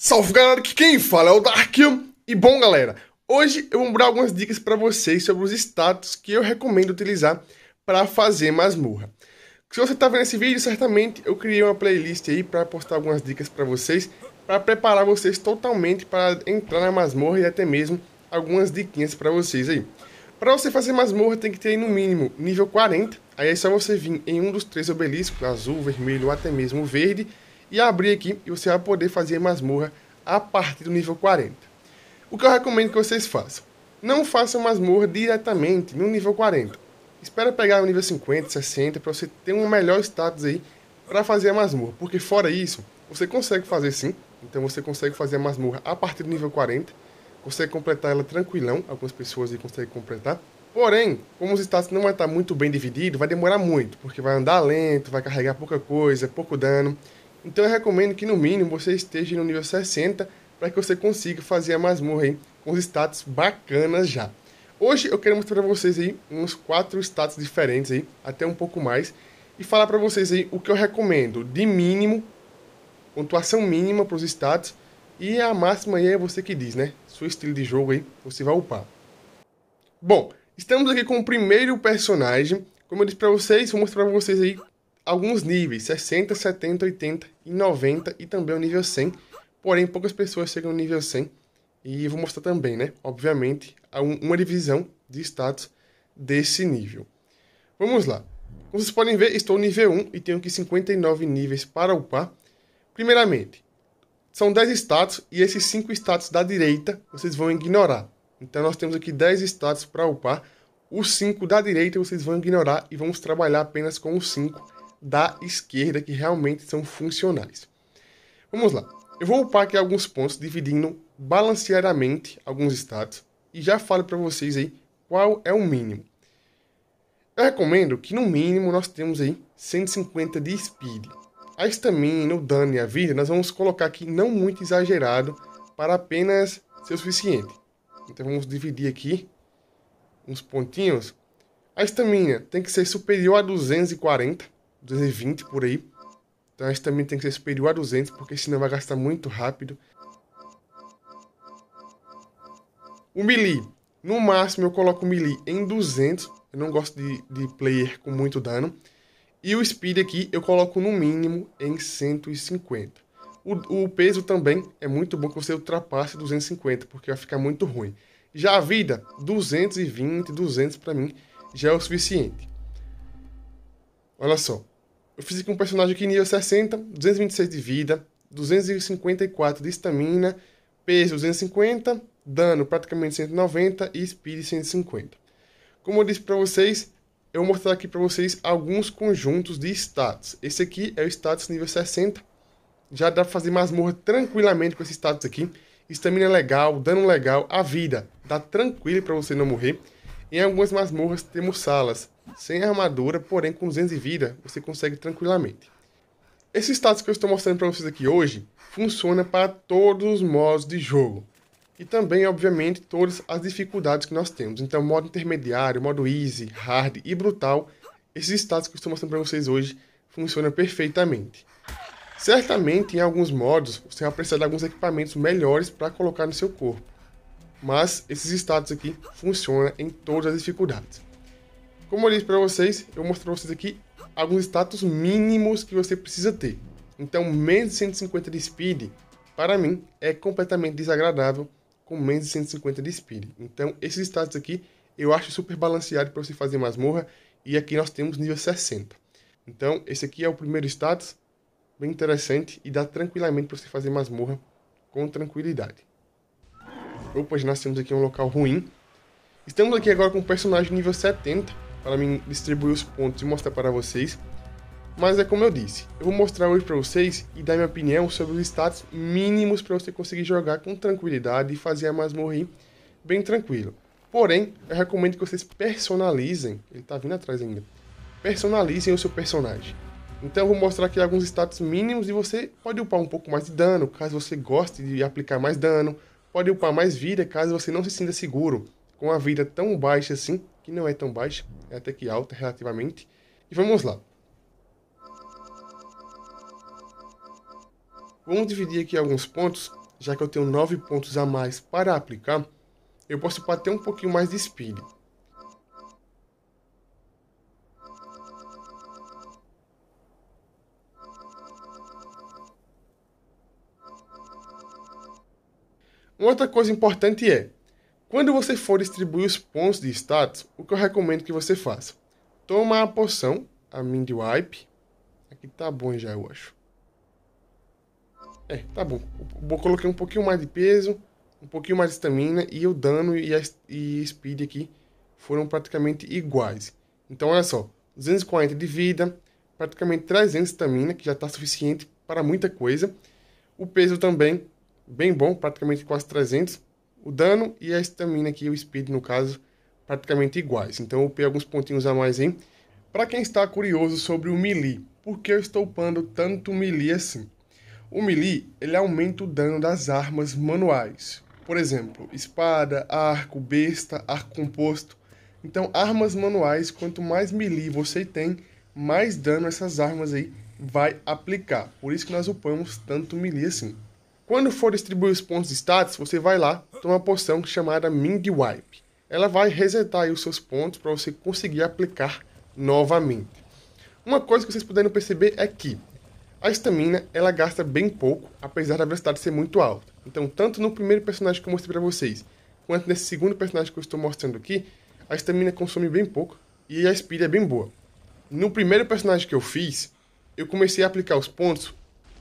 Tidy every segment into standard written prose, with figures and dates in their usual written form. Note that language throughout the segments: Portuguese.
Salve galera, que quem fala é o Dark. E bom galera, hoje eu vou dar algumas dicas para vocês sobre os status que eu recomendo utilizar para fazer masmorra. Se você está vendo esse vídeo, certamente eu criei uma playlist aí para postar algumas dicas para vocês, para preparar vocês totalmente para entrar na masmorra e até mesmo algumas diquinhas para vocês aí. Para você fazer masmorra tem que ter aí no mínimo nível 40, aí é só você vir em um dos três obeliscos, azul, vermelho ou até mesmo verde, e abrir aqui e você vai poder fazer masmorra a partir do nível 40. O que eu recomendo que vocês façam? Não façam masmorra diretamente no nível 40. Espera pegar o nível 50, 60 para você ter um melhor status aí para fazer a masmorra. Porque fora isso, você consegue fazer sim. Então você consegue fazer a masmorra a partir do nível 40. Consegue completar ela tranquilão. Algumas pessoas aí conseguem completar. Porém, como os status não vai estar muito bem dividido, vai demorar muito. Porque vai andar lento, vai carregar pouca coisa, pouco dano. Então eu recomendo que no mínimo você esteja no nível 60 para que você consiga fazer a masmorra aí com os status bacanas já. Hoje eu quero mostrar para vocês aí uns 4 status diferentes aí, até um pouco mais, e falar para vocês aí o que eu recomendo de mínimo, pontuação mínima para os status, e a máxima aí é você que diz, né? Seu estilo de jogo aí, você vai upar. Bom, estamos aqui com o primeiro personagem. Como eu disse para vocês, vou mostrar para vocês aí alguns níveis, 60, 70, 80 e 90 e também o nível 100. Porém, poucas pessoas chegam no nível 100. E vou mostrar também, né? Obviamente, uma divisão de status desse nível. Vamos lá. Como vocês podem ver, estou no nível 1 e tenho aqui 59 níveis para upar. Primeiramente, são 10 status e esses 5 status da direita vocês vão ignorar. Então, nós temos aqui 10 status para upar. Os 5 da direita vocês vão ignorar e vamos trabalhar apenas com os 5 da esquerda que realmente são funcionais. Vamos lá. Eu vou upar aqui alguns pontos, dividindo balanceadamente alguns status. E já falo para vocês aí qual é o mínimo. Eu recomendo que no mínimo nós temos aí 150 de speed. A estamina, o dano e a vida nós vamos colocar aqui não muito exagerado para apenas ser o suficiente. Então vamos dividir aqui uns pontinhos. A estamina tem que ser superior a 240, 220 por aí. Então a estamina tem que ser superior a 200, porque senão vai gastar muito rápido. O melee, no máximo eu coloco o melee em 200. Eu não gosto de player com muito dano. E o speed aqui eu coloco no mínimo em 150. O peso também é muito bom que você ultrapasse 250, porque vai ficar muito ruim. Já a vida, 220, 200 para mim já é o suficiente. Olha só. Eu fiz aqui um personagem aqui nível 60, 226 de vida, 254 de estamina, peso 250, dano praticamente 190 e speed 150. Como eu disse para vocês, eu vou mostrar aqui para vocês alguns conjuntos de status. Esse aqui é o status nível 60. Já dá para fazer masmorra tranquilamente com esse status aqui. Estamina legal, dano legal, a vida dá tranquilo para você não morrer. Em algumas masmorras temos salas sem armadura, porém com 200 de vida você consegue tranquilamente. Esse status que eu estou mostrando para vocês aqui hoje funciona para todos os modos de jogo. E também, obviamente, todas as dificuldades que nós temos. Então, modo intermediário, modo easy, hard e brutal, esses status que eu estou mostrando para vocês hoje funcionam perfeitamente. Certamente, em alguns modos, você vai precisar de alguns equipamentos melhores para colocar no seu corpo. Mas esses status aqui funcionam em todas as dificuldades. Como eu disse para vocês, eu vou mostrar para vocês aqui alguns status mínimos que você precisa ter. Então, menos de 150 de speed, para mim, é completamente desagradável com menos de 150 de speed. Então, esses status aqui, eu acho super balanceado para você fazer masmorra. E aqui nós temos nível 60. Então, esse aqui é o primeiro status, bem interessante e dá tranquilamente para você fazer masmorra com tranquilidade. Opa, nós temos aqui um local ruim. Estamos aqui agora com um personagem nível 70, para mim distribuir os pontos e mostrar para vocês. Mas é como eu disse, eu vou mostrar hoje para vocês e dar minha opinião sobre os status mínimos para você conseguir jogar com tranquilidade e fazer a masmorra aí bem tranquilo. Porém, eu recomendo que vocês personalizem, ele tá vindo atrás ainda, personalizem o seu personagem. Então eu vou mostrar aqui alguns status mínimos e você pode upar um pouco mais de dano, caso você goste de aplicar mais dano. Pode upar mais vida, caso você não se sinta seguro com a vida tão baixa assim, que não é tão baixa, é até que alta relativamente. E vamos lá. Vamos dividir aqui alguns pontos. já que eu tenho 9 pontos a mais para aplicar, eu posso upar até um pouquinho mais de speed. Uma outra coisa importante é, quando você for distribuir os pontos de status, o que eu recomendo que você faça? Toma a poção, a Mind Wipe. Aqui tá bom já, eu acho. Tá bom. Eu coloquei um pouquinho mais de peso, um pouquinho mais de estamina e o dano e speed aqui foram praticamente iguais. Então, olha só, 240 de vida, praticamente 300 de estamina, que já está suficiente para muita coisa. O peso também, bem bom, praticamente quase 300. O dano e a estamina aqui, o speed no caso, praticamente iguais. Então, eu upei alguns pontinhos a mais aí. Para quem está curioso sobre o melee, por que eu estou upando tanto melee assim? O melee, ele aumenta o dano das armas manuais. Por exemplo, espada, arco, besta, arco composto. Então, armas manuais, quanto mais melee você tem, mais dano essas armas aí vai aplicar. Por isso que nós upamos tanto melee assim. Quando for distribuir os pontos de status, você vai lá, toma uma poção chamada Mind Wipe. Ela vai resetar aí os seus pontos para você conseguir aplicar novamente. Uma coisa que vocês puderam perceber é que a estamina, ela gasta bem pouco, apesar da velocidade ser muito alta. Então, tanto no primeiro personagem que eu mostrei para vocês, quanto nesse segundo personagem que eu estou mostrando aqui, a estamina consome bem pouco e a speed é bem boa. No primeiro personagem que eu fiz, eu comecei a aplicar os pontos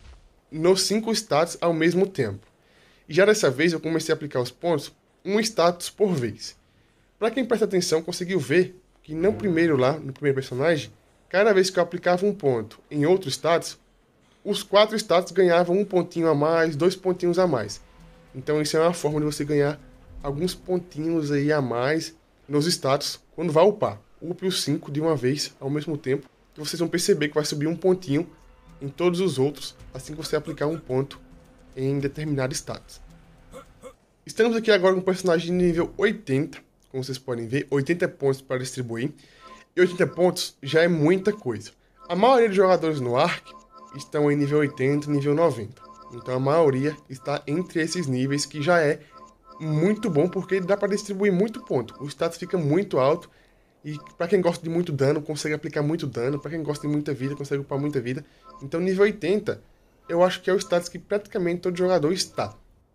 nos 5 status ao mesmo tempo. E já dessa vez eu comecei a aplicar os pontos um status por vez. Para quem presta atenção, conseguiu ver que no primeiro personagem, cada vez que eu aplicava um ponto em outro status, os 4 status ganhavam um pontinho a mais, 2 pontinhos a mais. Então isso é uma forma de você ganhar alguns pontinhos aí a mais nos status quando vai upar. Upe os 5 de uma vez ao mesmo tempo, que vocês vão perceber que vai subir um pontinho em todos os outros assim que você aplicar um ponto em determinado status. Estamos aqui agora com um personagem de nível 80, como vocês podem ver, 80 pontos para distribuir. E 80 pontos já é muita coisa. A maioria dos jogadores no Ark estão em nível 80 e nível 90. Então a maioria está entre esses níveis, que já é muito bom, porque dá para distribuir muito ponto. O status fica muito alto e para quem gosta de muito dano, consegue aplicar muito dano. Para quem gosta de muita vida, consegue upar muita vida. Então nível 80, eu acho que é o status que praticamente todo jogador está.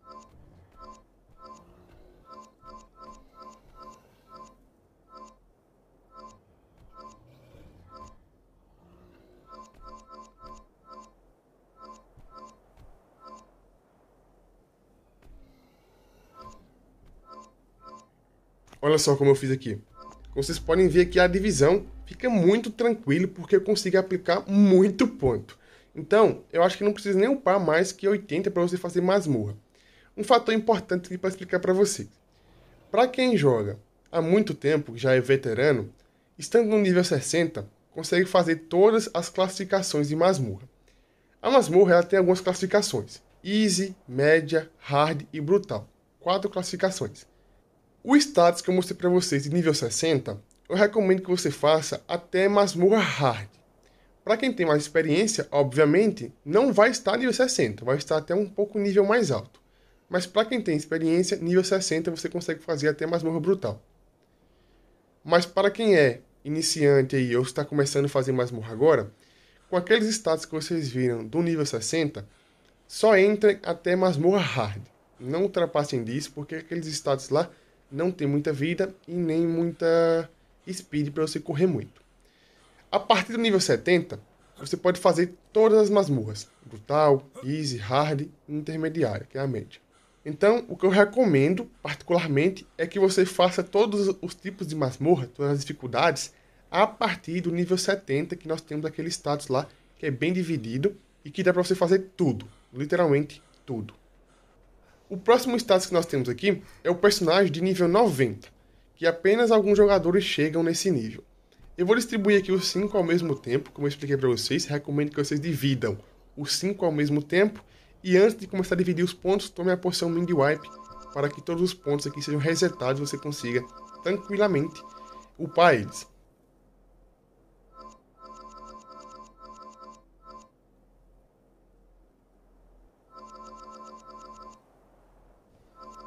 Olha só como eu fiz aqui. Como vocês podem ver aqui, a divisão fica muito tranquilo, porque eu consigo aplicar muito ponto. Então, eu acho que não precisa nem upar mais que 80 para você fazer masmorra. Um fator importante aqui para explicar para vocês. Para quem joga há muito tempo, já é veterano, estando no nível 60, consegue fazer todas as classificações de masmorra. A masmorra ela tem algumas classificações: Easy, Média, Hard e Brutal. 4 classificações. O status que eu mostrei para vocês de nível 60, eu recomendo que você faça até masmorra hard. Para quem tem mais experiência, obviamente, não vai estar nível 60, vai estar até um pouco nível mais alto. Mas para quem tem experiência, nível 60 você consegue fazer até masmorra brutal. Mas para quem é iniciante aí ou está começando a fazer masmorra agora, com aqueles status que vocês viram do nível 60, só entrem até masmorra hard. Não ultrapassem disso, porque aqueles status lá não tem muita vida e nem muita speed para você correr muito. A partir do nível 70, você pode fazer todas as masmorras: brutal, easy, hard e intermediária, que é a média. Então, o que eu recomendo, particularmente, é que você faça todos os tipos de masmorra, todas as dificuldades, a partir do nível 70, que nós temos aquele status lá, que é bem dividido e que dá para você fazer tudo, literalmente tudo. O próximo status que nós temos aqui é o personagem de nível 90, que apenas alguns jogadores chegam nesse nível. Eu vou distribuir aqui os 5 ao mesmo tempo, como eu expliquei para vocês. Recomendo que vocês dividam os 5 ao mesmo tempo. E antes de começar a dividir os pontos, tome a poção Mind Wipe, para que todos os pontos aqui sejam resetados e você consiga tranquilamente upar eles.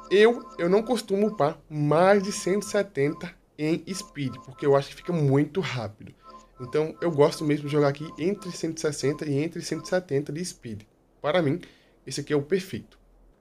Eu não costumo upar mais de 170 em Speed, porque eu acho que fica muito rápido. Então eu gosto mesmo de jogar aqui entre 160 e entre 170 de Speed. Para mim, esse aqui é o perfeito.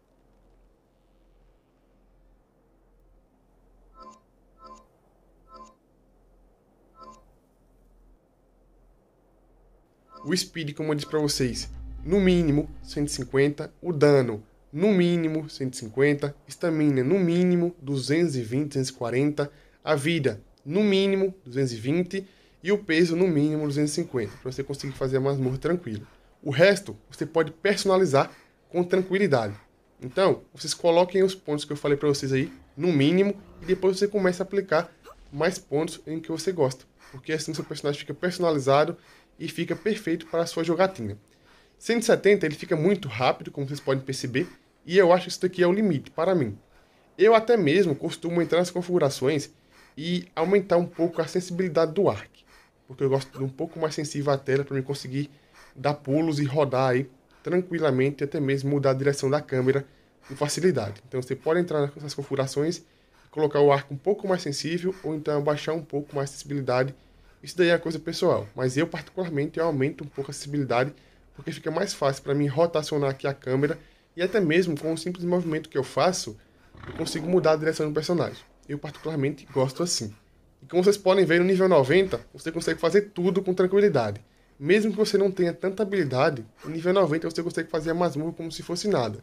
O Speed, como eu disse para vocês, no mínimo 150, o dano no mínimo 150, estamina no mínimo 220, 240, a vida no mínimo 220 e o peso no mínimo 250, para você conseguir fazer a masmorra tranquilo. O resto você pode personalizar com tranquilidade. Então, vocês coloquem os pontos que eu falei para vocês aí no mínimo e depois você começa a aplicar mais pontos em que você gosta, porque assim seu personagem fica personalizado e fica perfeito para a sua jogatina. 170 ele fica muito rápido, como vocês podem perceber, e eu acho que isso daqui é o limite para mim. Eu até mesmo costumo entrar nas configurações e aumentar um pouco a sensibilidade do Arc, porque eu gosto de um pouco mais sensível à tela para mim conseguir dar pulos e rodar aí tranquilamente, e até mesmo mudar a direção da câmera com facilidade. Então você pode entrar nas configurações e colocar o Arc um pouco mais sensível ou então abaixar um pouco mais a sensibilidade. Isso daí é coisa pessoal, mas eu particularmente eu aumento um pouco a sensibilidade porque fica mais fácil para mim rotacionar aqui a câmera e até mesmo com um simples movimento que eu faço, eu consigo mudar a direção do personagem. Eu particularmente gosto assim. E como vocês podem ver, no nível 90, você consegue fazer tudo com tranquilidade. Mesmo que você não tenha tanta habilidade, no nível 90 você consegue fazer a masmorra como se fosse nada.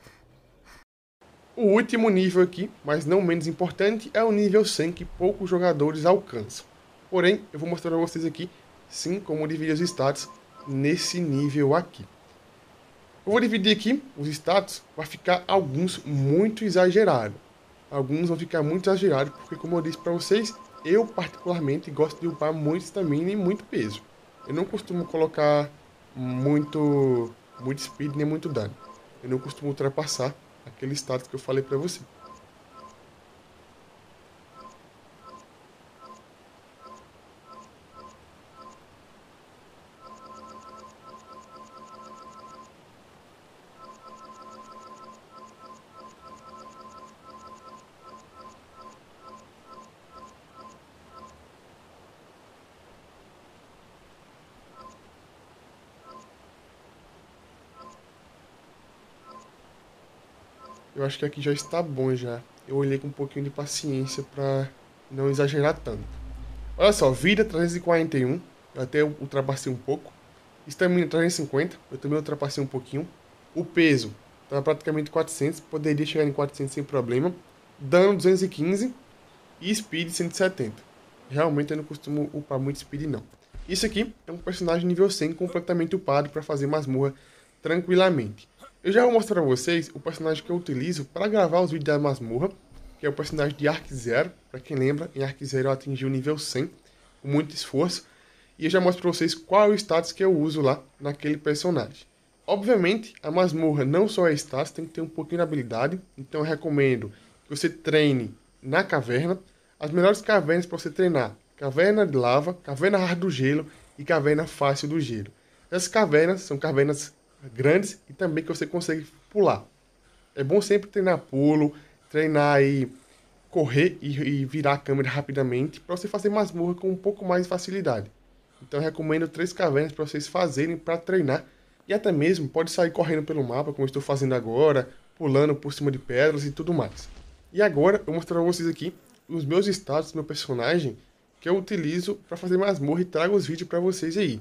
O último nível aqui, mas não menos importante, é o nível 100 que poucos jogadores alcançam. Porém, eu vou mostrar para vocês aqui, sim, como dividir os status nesse nível aqui. Eu vou dividir aqui os status, vai ficar alguns muito exagerados. Alguns vão ficar muito exagerados, porque como eu disse para vocês, eu particularmente gosto de upar muito estamina e muito peso. Eu não costumo colocar muito speed nem muito dano. Eu não costumo ultrapassar aquele status que eu falei para você. Eu acho que aqui já está bom já. Eu olhei com um pouquinho de paciência para não exagerar tanto. Olha só, vida 341, eu até ultrapassei um pouco. Estamina 350, eu também ultrapassei um pouquinho. O peso estava praticamente 400, poderia chegar em 400 sem problema. Dano 215 e speed 170. Realmente eu não costumo upar muito speed não. Isso aqui é um personagem nível 100 completamente upado para fazer masmorra tranquilamente. Eu já vou mostrar para vocês o personagem que eu utilizo para gravar os vídeos da masmorra, que é o personagem de Arc Zero. Para quem lembra, em Arc Zero eu atingi o nível 100 com muito esforço. E eu já mostro para vocês qual é o status que eu uso lá naquele personagem. Obviamente, a masmorra não só é status, tem que ter um pouquinho de habilidade. Então eu recomendo que você treine na caverna. As melhores cavernas para você treinar: caverna de lava, caverna hard do gelo e caverna fácil do gelo. Essas cavernas são cavernas grandes e também que você consegue pular. É bom sempre treinar pulo, treinar e correr e virar a câmera rapidamente para você fazer masmorra com um pouco mais de facilidade. Então eu recomendo 3 cavernas para vocês fazerem para treinar e até mesmo pode sair correndo pelo mapa como eu estou fazendo agora, pulando por cima de pedras e tudo mais. E agora eu vou mostrar para vocês aqui os meus status do meu personagem que eu utilizo para fazer masmorra e trago os vídeos para vocês aí.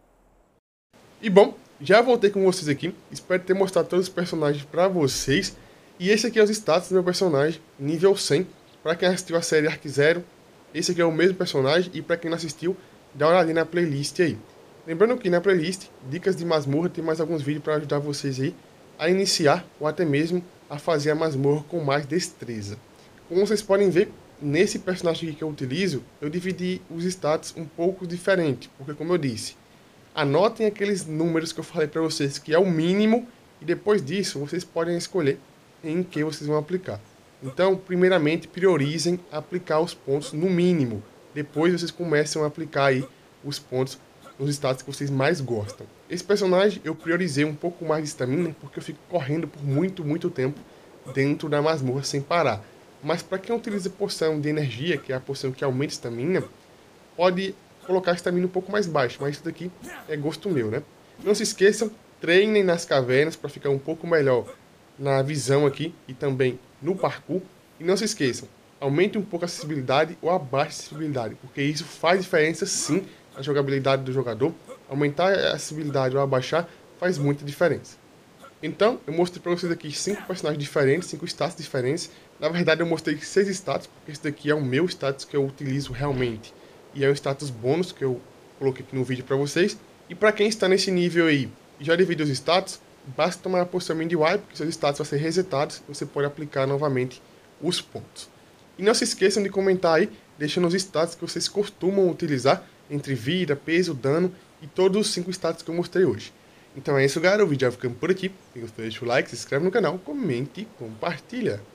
E bom, já voltei com vocês aqui, espero ter mostrado todos os personagens para vocês. E esse aqui é os status do meu personagem, nível 100. Para quem assistiu a série Arc Zero, esse aqui é o mesmo personagem. E para quem não assistiu, dá uma olhadinha na playlist aí. Lembrando que na playlist, dicas de masmorra, tem mais alguns vídeos para ajudar vocês aí a iniciar ou até mesmo a fazer a masmorra com mais destreza. Como vocês podem ver, nesse personagem aqui que eu utilizo, eu dividi os status um pouco diferente. Porque como eu disse, anotem aqueles números que eu falei para vocês, que é o mínimo, e depois disso vocês podem escolher em que vocês vão aplicar. Então, primeiramente, priorizem aplicar os pontos no mínimo. Depois vocês começam a aplicar aí os pontos nos status que vocês mais gostam. Esse personagem eu priorizei um pouco mais de estamina, porque eu fico correndo por muito tempo dentro da masmorra sem parar. Mas para quem utiliza poção de energia, que é a poção que aumenta a estamina, pode colocar a estamina um pouco mais baixo, mas isso daqui é gosto meu, né? Não se esqueçam, treinem nas cavernas para ficar um pouco melhor na visão aqui e também no parkour. E não se esqueçam, aumente um pouco a acessibilidade ou abaixe a acessibilidade, porque isso faz diferença sim na jogabilidade do jogador. Aumentar a acessibilidade ou abaixar faz muita diferença. Então, eu mostrei para vocês aqui 5 personagens diferentes, 5 status diferentes. Na verdade, eu mostrei 6 status, porque esse daqui é o meu status que eu utilizo realmente. E é um status bônus que eu coloquei aqui no vídeo para vocês. E para quem está nesse nível aí e já dividiu os status, basta tomar a poção Mind Wipe, que seus status vão ser resetados e você pode aplicar novamente os pontos. E não se esqueçam de comentar aí, deixando os status que vocês costumam utilizar entre vida, peso, dano e todos os 5 status que eu mostrei hoje. Então é isso, galera. O vídeo vai ficando por aqui. Se gostou, deixa o like, se inscreve no canal, comente e compartilha.